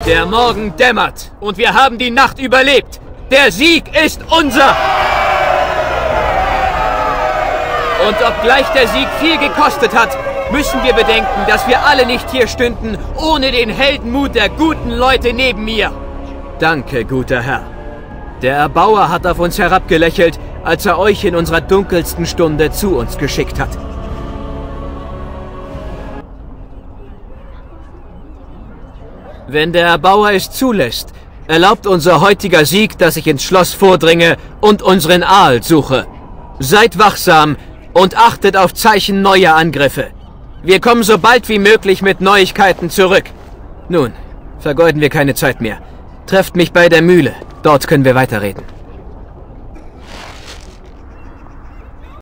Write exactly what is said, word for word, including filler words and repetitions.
Der Morgen dämmert und wir haben die Nacht überlebt. Der Sieg ist unser! Und obgleich der Sieg viel gekostet hat, müssen wir bedenken, dass wir alle nicht hier stünden, ohne den Heldenmut der guten Leute neben mir. Danke, guter Herr. Der Erbauer hat auf uns herabgelächelt, als er euch in unserer dunkelsten Stunde zu uns geschickt hat. Wenn der Erbauer es zulässt, erlaubt unser heutiger Sieg, dass ich ins Schloss vordringe und unseren Aal suche. Seid wachsam und achtet auf Zeichen neuer Angriffe. Wir kommen so bald wie möglich mit Neuigkeiten zurück. Nun, vergeuden wir keine Zeit mehr. Trefft mich bei der Mühle. Dort können wir weiterreden.